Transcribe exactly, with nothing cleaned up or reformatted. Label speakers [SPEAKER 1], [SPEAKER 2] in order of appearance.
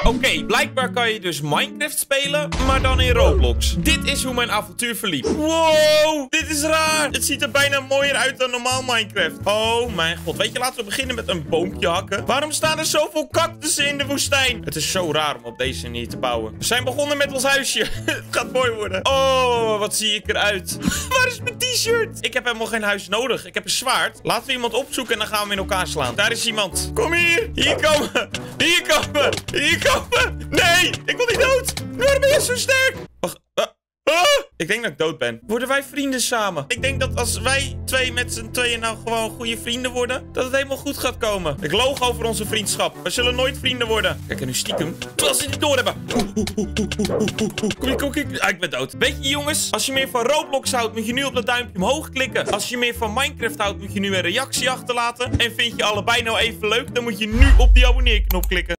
[SPEAKER 1] Oké, okay, blijkbaar kan je dus Minecraft spelen, maar dan in Roblox. Dit is hoe mijn avontuur verliep. Wow, dit is raar. Het ziet er bijna mooier uit dan normaal Minecraft. Oh mijn god. Weet je, laten we beginnen met een boompje hakken. Waarom staan er zoveel cactussen in de woestijn? Het is zo raar om op deze manier te bouwen. We zijn begonnen met ons huisje. Het gaat mooi worden. Oh, wat zie ik eruit. Waar is mijn t-shirt? Ik heb helemaal geen huis nodig. Ik heb een zwaard. Laten we iemand opzoeken en dan gaan we hem in elkaar slaan. Daar is iemand. Kom hier. Hier komen. Hier komen. Hier komen. Nee, ik wil niet dood. Waarom ben je zo sterk? Wacht. Uh. Ah, ik denk dat ik dood ben. Worden wij vrienden samen? Ik denk dat als wij twee met z'n tweeën nou gewoon goede vrienden worden, dat het helemaal goed gaat komen. Ik loog over onze vriendschap. We zullen nooit vrienden worden. Kijk, en nu stiekem. Terwijl ze het niet door hebben. Kom hier, kom hier. Ah, ik ben dood. Weet je jongens, als je meer van Roblox houdt, moet je nu op dat duimpje omhoog klikken. Als je meer van Minecraft houdt, moet je nu een reactie achterlaten. En vind je allebei nou even leuk, dan moet je nu op die abonneerknop klikken.